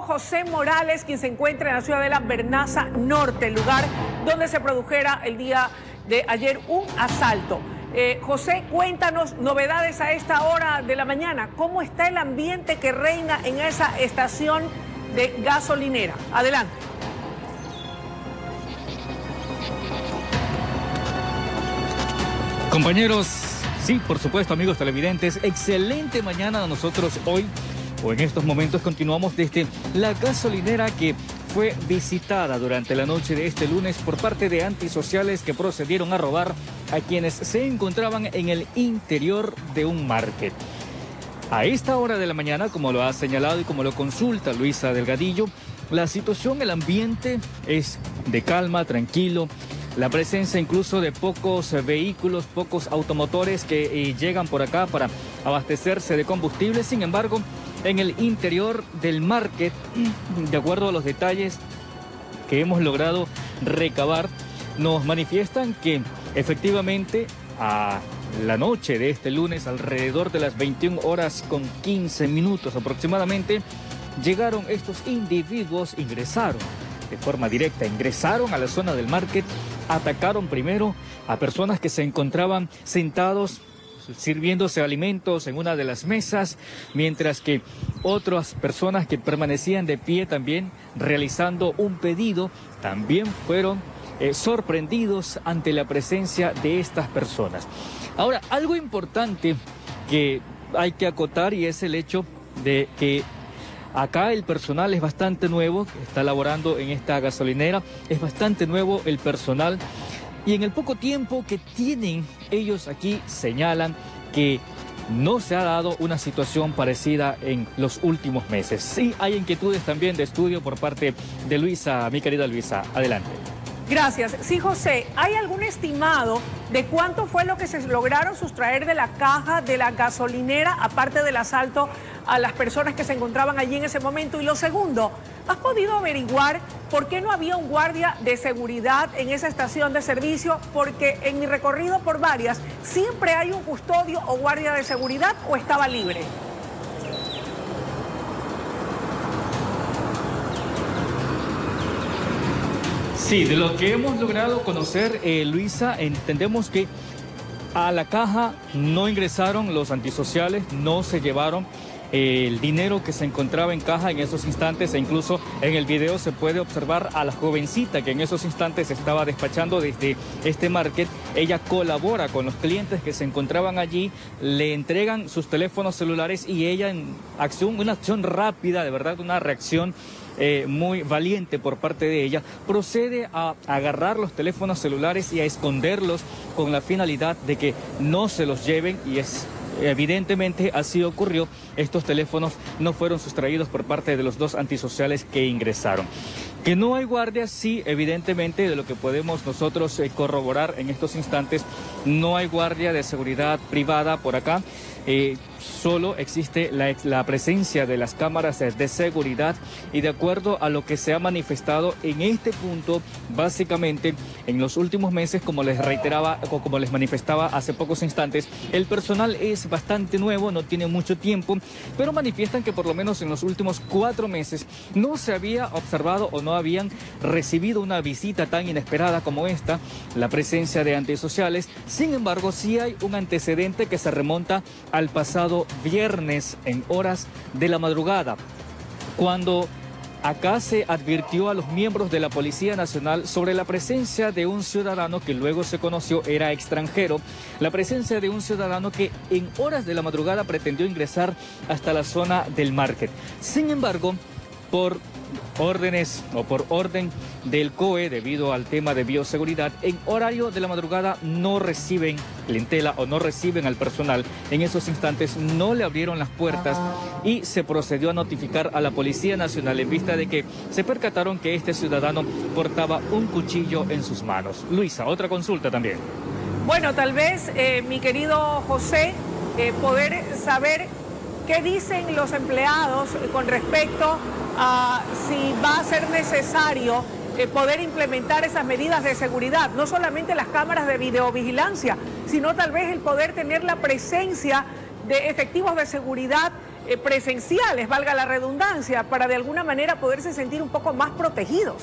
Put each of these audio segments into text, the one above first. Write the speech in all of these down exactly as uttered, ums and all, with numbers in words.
José Morales, quien se encuentra en la ciudad de La Vernaza Norte, el lugar donde se produjera el día de ayer un asalto. Eh, José, cuéntanos novedades a esta hora de la mañana. ¿Cómo está el ambiente que reina en esa estación de gasolinera? Adelante. Compañeros, sí, por supuesto, amigos televidentes, excelente mañana a nosotros hoy, o en estos momentos continuamos desde la gasolinera que fue visitada durante la noche de este lunes por parte de antisociales que procedieron a robar a quienes se encontraban en el interior de un market. A esta hora de la mañana, como lo ha señalado y como lo consulta Luisa Delgadillo, la situación, el ambiente es de calma, tranquilo. La presencia incluso de pocos vehículos, pocos automotores que eh, llegan por acá para abastecerse de combustible. Sin embargo, en el interior del market, de acuerdo a los detalles que hemos logrado recabar, nos manifiestan que efectivamente a la noche de este lunes, alrededor de las veintiuna horas con quince minutos aproximadamente, llegaron estos individuos, ingresaron de forma directa, ingresaron a la zona del market, atacaron primero a personas que se encontraban sentados sirviéndose alimentos en una de las mesas, mientras que otras personas que permanecían de pie también realizando un pedido, también fueron eh, sorprendidos ante la presencia de estas personas. Ahora, algo importante que hay que acotar y es el hecho de que acá el personal es bastante nuevo, está laborando en esta gasolinera, es bastante nuevo el personal y en el poco tiempo que tienen ellos aquí señalan que no se ha dado una situación parecida en los últimos meses. Sí, hay inquietudes también de estudio por parte de Luisa, mi querida Luisa. Adelante. Gracias. Sí, José, ¿hay algún estimado de cuánto fue lo que se lograron sustraer de la caja de la gasolinera, aparte del asalto a las personas que se encontraban allí en ese momento? Y lo segundo, ¿has podido averiguar por qué no había un guardia de seguridad en esa estación de servicio? Porque en mi recorrido por varias, ¿siempre hay un custodio o guardia de seguridad o estaba libre? Sí, de lo que hemos logrado conocer, eh, Luisa, entendemos que a la caja no ingresaron los antisociales, no se llevaron eh, el dinero que se encontraba en caja en esos instantes, e incluso en el video se puede observar a la jovencita que en esos instantes estaba despachando desde este market. Ella colabora con los clientes que se encontraban allí, le entregan sus teléfonos celulares y ella en acción, una acción rápida, de verdad, una reacción Eh, muy valiente por parte de ella, procede a agarrar los teléfonos celulares y a esconderlos con la finalidad de que no se los lleven, y es evidentemente así ocurrió. Estos teléfonos no fueron sustraídos por parte de los dos antisociales que ingresaron. Que no hay guardias, sí, evidentemente, de lo que podemos nosotros eh, corroborar en estos instantes, no hay guardia de seguridad privada por acá. Eh, solo existe la, la presencia de las cámaras de seguridad, y de acuerdo a lo que se ha manifestado en este punto, básicamente en los últimos meses, como les reiteraba o como les manifestaba hace pocos instantes, el personal es bastante nuevo, no tiene mucho tiempo, pero manifiestan que por lo menos en los últimos cuatro meses no se había observado o no habían recibido una visita tan inesperada como esta, la presencia de antisociales. Sin embargo, sí hay un antecedente que se remonta al pasado viernes en horas de la madrugada, cuando acá se advirtió a los miembros de la Policía Nacional sobre la presencia de un ciudadano que luego se conoció era extranjero, la presencia de un ciudadano que en horas de la madrugada pretendió ingresar hasta la zona del market. Sin embargo, por órdenes o por orden del C O E, debido al tema de bioseguridad, en horario de la madrugada no reciben clientela o no reciben al personal. En esos instantes no le abrieron las puertas y se procedió a notificar a la Policía Nacional en vista de que se percataron que este ciudadano portaba un cuchillo en sus manos. Luisa, otra consulta también. Bueno, tal vez, eh, mi querido José, eh, poder saber qué dicen los empleados con respecto a si va a ser necesario eh, poder implementar esas medidas de seguridad, no solamente las cámaras de videovigilancia, sino tal vez el poder tener la presencia de efectivos de seguridad eh, presenciales, valga la redundancia, para de alguna manera poderse sentir un poco más protegidos.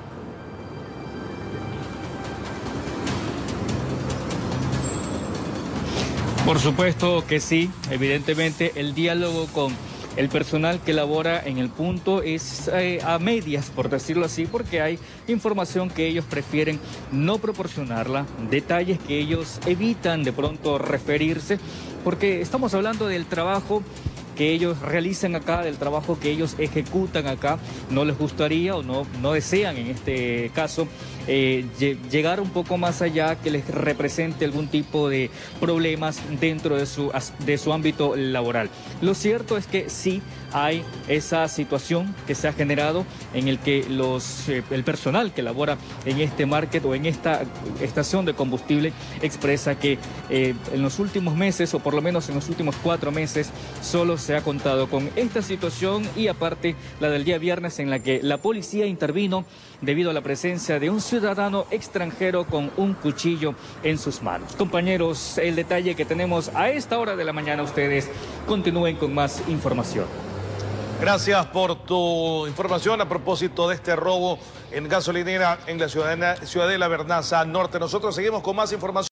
Por supuesto que sí, evidentemente el diálogo con el personal que labora en el punto es eh, a medias, por decirlo así, porque hay información que ellos prefieren no proporcionarla, detalles que ellos evitan de pronto referirse, porque estamos hablando del trabajo que ellos realizan acá, del trabajo que ellos ejecutan acá. No les gustaría o no, no desean en este caso eh, llegar un poco más allá, que les represente algún tipo de problemas dentro de su, de su ámbito laboral. Lo cierto es que sí hay esa situación que se ha generado en el que los, eh, el personal que labora en este market o en esta estación de combustible expresa que eh, en los últimos meses, o por lo menos en los últimos cuatro meses, solo se ha contado con esta situación, y aparte la del día viernes, en la que la policía intervino debido a la presencia de un ciudadano extranjero con un cuchillo en sus manos. Compañeros, el detalle que tenemos a esta hora de la mañana. Ustedes continúen con más información. Gracias por tu información a propósito de este robo en gasolinera en la Ciudadela, Ciudadela Vernaza Norte. Nosotros seguimos con más información.